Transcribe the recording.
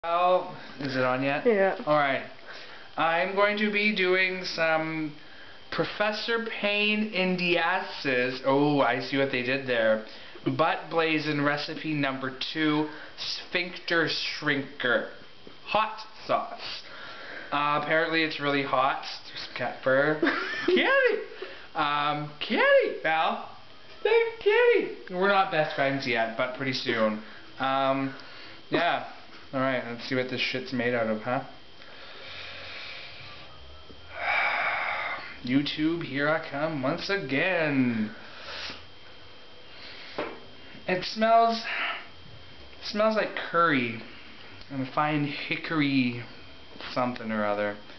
Oh, is it on yet? Yeah. Alright. I'm going to be doing some Professor Payne Indias's, oh, I see what they did there, butt blazing recipe number 2, Sphincter Shrinker. Hot sauce. Apparently it's really hot. There's some cat fur. Kitty! Kitty, Val. Thank Kitty. We're not best friends yet, but pretty soon. Yeah. Alright, let's see what this shit's made out of, huh? YouTube, here I come once again. It smells like curry and fine hickory something or other.